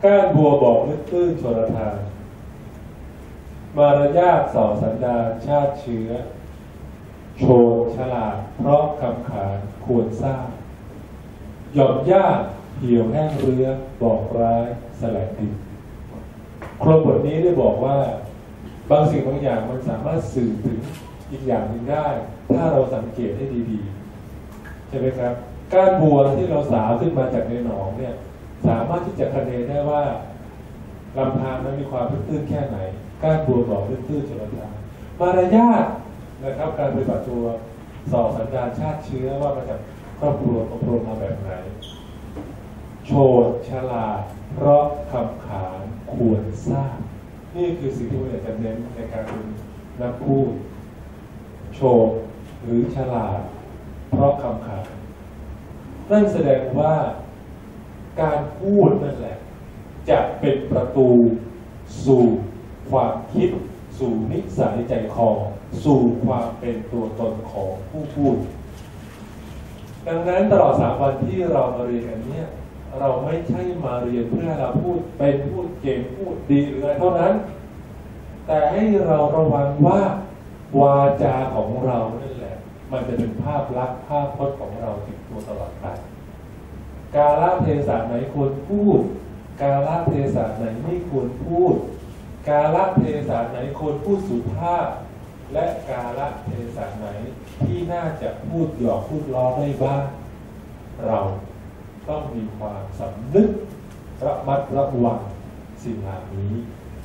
ก้านบัวบอกลึกตื้นชลทานมารยาทส่อสันดานชาติเชื้อโชนฉลาดเพราะคำขานควรทราบหย่อมย่าเหี่ยวแห้งเรือบอกร้ายแสลงดินครบบทนี้ได้บอกว่าบางสิ่งบางอย่างมันสามารถสื่อถึงอีกอย่างหนึ่งได้ถ้าเราสังเกตให้ดีๆใช่ไหมครับก้านบัวที่เราสาวขึ้นมาจากในหนองเนี่ยสามารถที่จะคะเนได้ว่าลำธารนั้นมีความตื้นแค่ไหนก้านบัวบอกตื้นชลทานมารยาทนะครับการปฏิบัติตัวส่อสันดานชาติเชื้อว่ามาจากครอบครัวอบรมมาแบบไหนโฉดฉลาดเพราะคำขานควรทราบนี่คือสิ่งที่ผมอยากจะเน้นในการเป็นนักพูดโฉดหรือฉลาดเพราะคำขานนั่นแสดงว่าการพูดนั่นแหละจะเป็นประตูสู่ความคิดสู่นิสัยใจคอสู่ความเป็นตัวตนของผู้พูดดังนั้นตลอด3 วันที่เรามาเรียนกันเนี่ยเราไม่ใช่มาเรียนเพื่อเราพูดเป็นพูดเก่งพูดดีหรืออะไรเท่านั้นแต่ให้เราระวังว่าวาจาของเรานั่นแหละมันจะเป็นภาพลักษณ์ภาพพจน์ของเราติดตัวตลอดไปกาลเทศะไหนควรพูดกาลเทศะไหนไม่ควรพูดกาลเทศะไหนควรพูดสุภาพและกาลเทศะไหนที่น่าจะพูดหยอกพูดล้อได้บ้างเราต้องมีความสำนึกระมัดระวังสิ่งเหล่านี้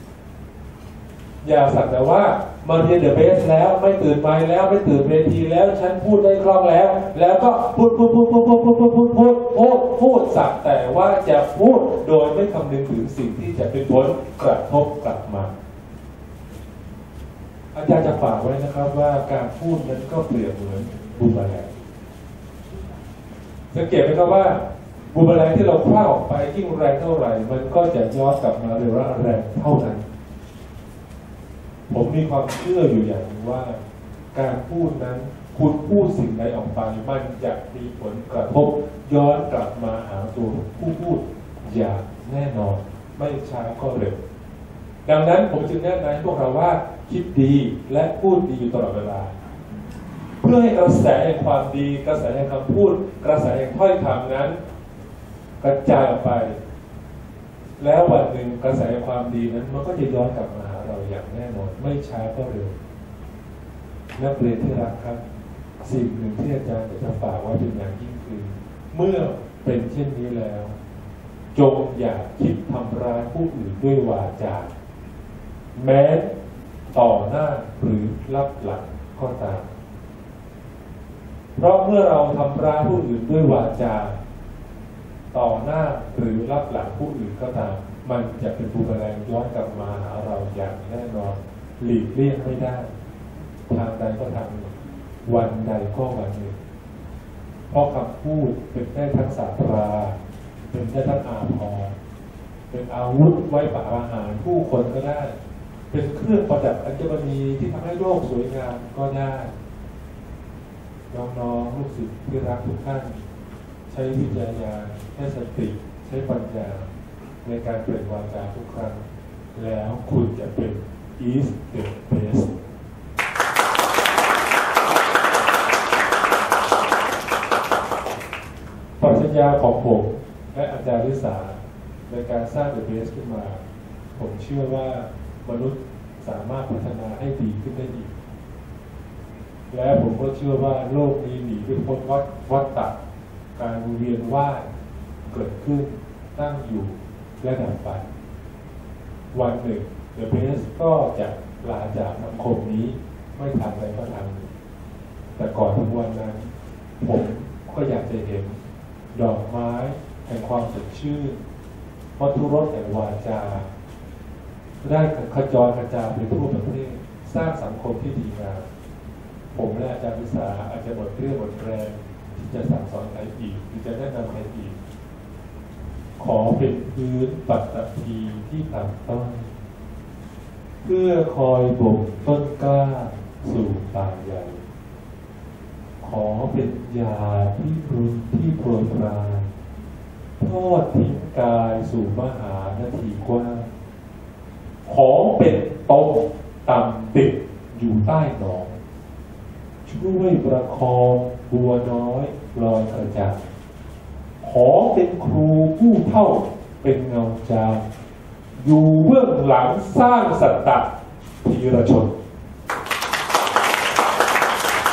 อย่าสักแต่ว่ามาเรียนเดอะเบสแล้วไม่ตื่นไมค์แล้วไม่ตื่นเวทีแล้วฉันพูดได้คล่องแล้วก็พูดสักแต่ว่าจะพูดโดยไม่คำนึงถึงสิ่งที่จะเป็นผลกระทบกลับมาอาจารย์จะฝากไว้นะครับว่าการพูดนั้นก็เปรียบเหมือนบูมแมลงสังเกตไหมครับว่าบูมแมลงที่เราคว้าออกไปยิ่งแรงเท่าไหร่มันก็จะย้อนกลับมาเร็วและแรงเท่านั้นผมมีความเชื่ออยู่อย่างนึงว่าการพูดนั้นคุณพูดสิ่งใดออกไปมันจะมีผลกระทบย้อนกลับมาหาตัวผู้พูดอย่างแน่นอนไม่ช้าก็เร็วดังนั้นผมจึงแนะนำให้พวกเราว่าคิดดีและพูดดีอยู่ตลอดเวลาเพื่อให้กระแสแห่งความดีกระแสแห่งคำพูดกระแสแห่งถ้อยคำนั้นกระจายออกไปแล้ววันหนึ่งกระแสแห่งความดีนั้นมันก็จะย้อนกลับมาหาเราอย่างแน่นอนไม่ช้าก็เร็วนักเรียนที่รักครับสิ่งหนึ่งที่อาจารย์จะฝากไว้เป็นอย่างยิ่งคือเมื่อเป็นเช่นนี้แล้วจงอย่าคิดทำร้ายผู้อื่นด้วยวาจาแม้ต่อหน้าหรือรับหลังก็ตามเพราะเมื่อเราทำร้ายผู้อื่นด้วยวาจาต่อหน้าหรือรับหลังผู้อื่นก็ตามมันจะเป็นบูมเมอแรงย้อนกลับมาหาเราอย่างแน่นอนหลีกเลี่ยงไม่ได้ทางใดก็ทางหนึ่งวันใดก็วันหนึ่งเพราะคำพูดเป็นได้ทั้งศาสตราเป็นได้ทั้งอาภรณ์เป็นอาวุธไว้ปราบอาหารผู้คนก็ได้เป็นเครื่องประดับอัญมณีที่ทำให้โลกสวยงามก็ได้น้องๆลูกศิษย์ที่รักทุกท่านใช้วิจารณญาณใช้สติใช้ปัญญาในการเปล่งวาจาทุกครั้งแล้วคุณจะเป็น is the best ปรัชญาของผมและอาจารย์ลิสาในการสร้าง the best ขึ้นมาผมเชื่อว่ามนุษย์สามารถพัฒนาให้ดีขึ้นได้อีกและผมก็เชื่อว่าโลกนี้หนีไม่พ้นวัฏฏะการเวียนว่ายเกิดขึ้นตั้งอยู่และดับไปวันหนึ่ง The Best ก็จะลาจากสังคมนี้ไม่ทำอะไรก็ทำแต่ก่อนถึงวันนั้นผมก็อยากจะเห็นดอกไม้แห่งความสดชื่นวัตถุรสแห่งวาจาได้ขจรกระจายไปทั่วประเทศสร้างสังคมที่ดีงามผมและอาจารย์วิสาอาจจะหมดเรี่ยวหมดแรงที่จะสั่งสอนใครอีกหรือจะแนะนำใครอีกขอเป็นพื้นปัตตภีที่ต่ำต้นเพื่อคอยบ่มต้นกล้าสู่ป่าใหญ่ขอเป็นยาที่รุนที่โปรยปรานทอดทิ้งกายสู่มหานาทีกว่าของเป็นต้มต่ำติดอยู่ใต้หนองช่วยประคองบัวน้อยลอยกระจายของเป็นครูผู้เท่าเป็นเงาจางอยู่เบื้องหลังสร้างสัตตะพีรชน